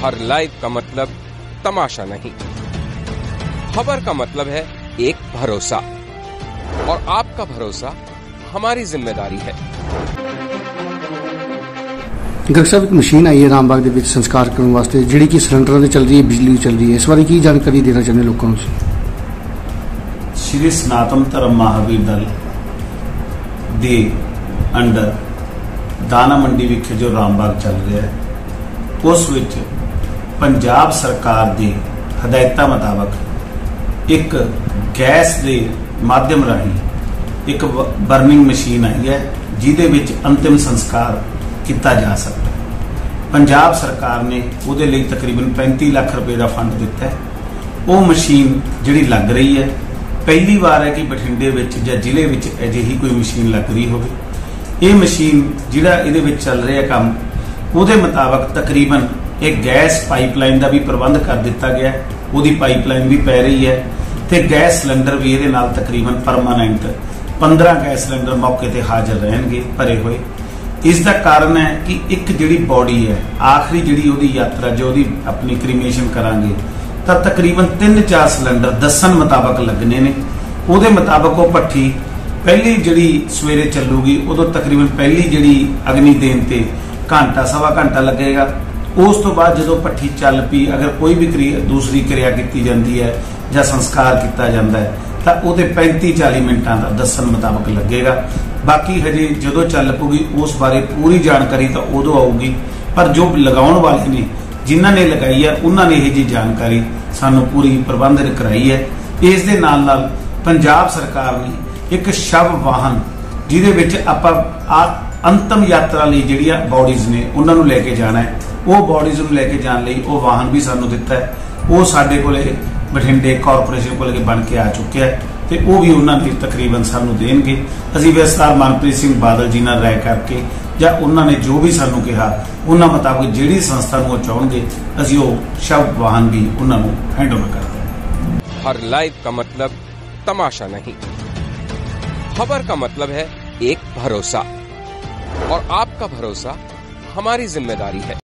हर live का मतलब तमाशा नहीं, खबर का मतलब है एक भरोसा, और आपका भरोसा हमारी जिम्मेदारी है। डॉक्टर साहब, एक मशीन आई है रामबाग ਦੇ ਵਿੱਚ ਸੰਸਕਾਰ ਕਰਨ ਵਾਸਤੇ, ਜਿਹੜੀ ਕਿ ਸਿਲੰਡਰਾਂ ਤੇ ਚੱਲ ਰਹੀ ਹੈ, ਬਿਜਲੀ ਚੱਲ ਰਹੀ ਹੈ। ਇਸ ਬਾਰੇ ਕੀ ਜਾਣਕਾਰੀ ਦੇਣਾ ਚਾਹੁੰਦੇ ਲੋਕਾਂ ਨੂੰ? श्री सनातन धर्म महावीर दल ਦੇ ਅੰਡਰ ਦਾਣਾ ਮੰਡੀ ਵਿਖੇ ਜੋ ਰਾਮਬਾਗ ਚੱਲ ਰਿਹਾ ਹੈ, ਉਸ ਵਿੱਚ ਪੰਜਾਬ ਸਰਕਾਰ ਦੀ ਹਦਾਇਤਾਂ ਮੁਤਾਬਕ ਇੱਕ ਗੈਸ ਦੇ ਮਾਧਿਅਮ ਰਾਹੀਂ ਇੱਕ ਬਰਨਿੰਗ ਮਸ਼ੀਨ ਆਈ ਹੈ, ਜਿਹਦੇ ਵਿੱਚ ਅੰਤਿਮ ਸੰਸਕਾਰ ਕੀਤਾ ਜਾ ਸਕਦਾ ਹੈ। ਪੰਜਾਬ ਸਰਕਾਰ ਨੇ ਉਹਦੇ ਲਈ ਤਕਰੀਬਨ 35 ਲੱਖ ਰੁਪਏ ਦਾ ਫੰਡ ਦਿੱਤਾ ਹੈ। ਉਹ ਮਸ਼ੀਨ ਜਿਹੜੀ ਲੱਗ ਰਹੀ ਹੈ, ਪਹਿਲੀ ਵਾਰ ਹੈ ਕਿ ਬਠਿੰਡੇ ਵਿੱਚ ਜਾਂ ਜ਼ਿਲ੍ਹੇ ਵਿੱਚ ਅਜਿਹੀ ਕੋਈ ਮਸ਼ੀਨ ਲੱਗ ਰਹੀ ਹੋਵੇ। ਇਹ ਮਸ਼ੀਨ ਜਿਹੜਾ ਇਹਦੇ ਵਿੱਚ ਚੱਲ ਰਿਹਾ ਕੰਮ, ਉਹਦੇ ਮੁਤਾਬਕ ਤਕਰੀਬਨ ਇੱਕ ਗੈਸ ਪਾਈਪਲਾਈਨ ਦਾ ਵੀ ਪ੍ਰਬੰਧ ਕਰ ਦਿੱਤਾ ਗਿਆ ਹੈ। ਉਹਦੀ ਪਾਈਪਲਾਈਨ ਵੀ ਪੈ ਰਹੀ ਹੈ ਤੇ ਗੈਸ ਸਿਲੰਡਰ ਵੀ ਇਹਦੇ ਨਾਲ ਤਕਰੀਬਨ ਪਰਮਾਨੈਂਟ 15 ਗੈਸ ਸਿਲੰਡਰ ਮੌਕੇ ਤੇ ਹਾਜ਼ਰ ਰਹਿਣਗੇ ਭਰੇ ਹੋਏ। ਇਸ ਦਾ ਕਾਰਨ ਹੈ ਕਿ ਇੱਕ ਜਿਹੜੀ ਬੋਡੀ ਹੈ, ਆਖਰੀ ਜਿਹੜੀ ਉਹਦੀ ਯਾਤਰਾ ਜੋ ਉਹਦੀ ਆਪਣੀ ਕ੍ਰੀਮੇਸ਼ਨ ਕਰਾਂਗੇ ਤਾਂ ਤਕਰੀਬਨ 3-4 ਸਿਲੰਡਰ ਦੱਸਣ ਮੁਤਾਬਕ ਲੱਗਣੇ ਨੇ। ਉਹਦੇ ਮੁਤਾਬਕ ਉਹ ਭੱਠੀ ਪਹਿਲੀ ਜਿਹੜੀ ਸਵੇਰੇ ਚੱਲੂਗੀ, ਉਦੋਂ ਤਕਰੀਬਨ ਪਹਿਲੀ ਜਿਹੜੀ ਅਗਨੀ ਦੇਣ ਤੇ ਘੰਟਾ ਸਵਾ ਘੰਟਾ ਲੱਗੇਗਾ। ਉਸ ਤੋਂ ਬਾਅਦ ਜਦੋਂ ਭੱਠੀ ਚੱਲ ਪਈ, ਅਗਰ ਕੋਈ ਵੀ ਦੂਸਰੀ ਕਿਰਿਆ ਕੀਤੀ ਜਾਂਦੀ ਹੈ ਜਾਂ ਸੰਸਕਾਰ ਕੀਤਾ ਜਾਂਦਾ ਹੈ ਤਾਂ ਉਹਦੇ 35-40 ਮਿੰਟਾਂ ਦਾ ਦੱਸਣ ਮੁਤਾਬਕ ਲੱਗੇਗਾ। ਬਾਕੀ ਹਜੇ ਜਦੋਂ ਚੱਲ ਪਊਗੀ ਉਸ ਬਾਰੇ ਪੂਰੀ ਜਾਣਕਾਰੀ ਤਾਂ ਉਦੋਂ ਆਊਗੀ, ਪਰ ਜੋ ਲਗਾਉਣ ਵਾਲੇ ਨੇ, ਜਿਨ੍ਹਾਂ ਨੇ ਲਗਾਈ ਹੈ, ਉਹਨਾਂ ਨੇ ਇਹ ਜੀ ਜਾਣਕਾਰੀ ਸਾਨੂੰ ਪੂਰੀ ਪ੍ਰਬੰਧ ਕਰਾਈ ਹੈ। ਇਸ ਦੇ ਨਾਲ ਨਾਲ ਪੰਜਾਬ ਸਰਕਾਰ ਨੇ ਇੱਕ ਸ਼ਵ ਵਾਹਨ, ਜਿਹਦੇ ਵਿੱਚ ਆਪਾਂ ਅੰਤਮ ਯਾਤਰਾ ਲਈ ਜਿਹੜੀਆਂ ਬੋਡੀਜ਼ ਨੇ ਉਹਨਾਂ ਨੂੰ ਲੈ ਕੇ ਜਾਣਾ ਹੈ, ਉਹ ਬੋਡੀਜ਼ ਨੂੰ ਲੈ ਕੇ ਜਾਣ ਲਈ ਉਹ ਵਾਹਨ ਵੀ ਸਾਨੂੰ ਦਿੱਤਾ ਹੈ। ਉਹ ਸਾਡੇ ਕੋਲੇ ਬਠਿੰਡੇ ਕਾਰਪੋਰੇਸ਼ਨ ਕੋਲ ਬਣ ਕੇ ਆ ਚੁੱਕਿਆ ਹੈ ਤੇ ਉਹ ਵੀ ਉਹਨਾਂ ਨੇ ਤਕਰੀਬਨ ਸਾਨੂੰ ਦੇਣਗੇ। ਅਸੀਂ ਵਿਸਤਾਰ ਮਨਪ੍ਰੀਤ ਸਿੰਘ ਬਾਦਲ ਜੀ ਨਾਲ ਰਾਏ ਕਰਕੇ ਜਾਂ ਉਹਨਾਂ ਨੇ ਜੋ ਵੀ ਸਾਨੂੰ ਕਿਹਾ, ਉਹਨਾਂ ਮੁਤਾਬਕ ਜਿਹੜੀ ਸੰਸਥਾ ਨੂੰ ਉਹ ਚਾਹੁਣਗੇ, ਅਸੀਂ ਉਹ ਸ਼ਵ ਵਾਹਨ ਵੀ ਉਹਨਾਂ ਨੂੰ ਹੈਂਡਓਵਰ ਕਰ ਦੇਵਾਂਗੇ। हर लाइव का मतलब तमाशा नहीं, खबर का मतलब है एक भरोसा, और आपका भरोसा हमारी जिम्मेदारी है।